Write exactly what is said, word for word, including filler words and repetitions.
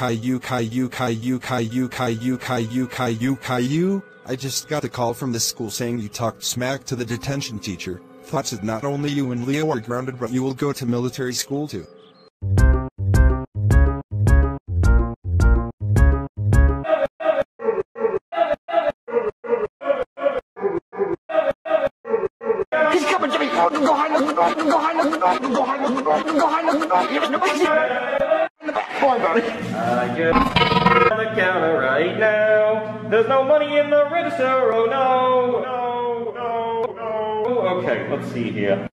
Caillou, Caillou, Caillou, Caillou, Caillou, Caillou, Caillou, Caillou. I just got a call from the school saying you talked smack to the detention teacher. Thoughts that not only you and Leo are grounded, but you will go to military school too. He's coming to me! Go hide, go hide, go hide, go hide, go hide, go hide, go hide. Boy, buddy. I just on the counter right now. There's no money in the register, oh no, no, no, no. Okay, let's see here.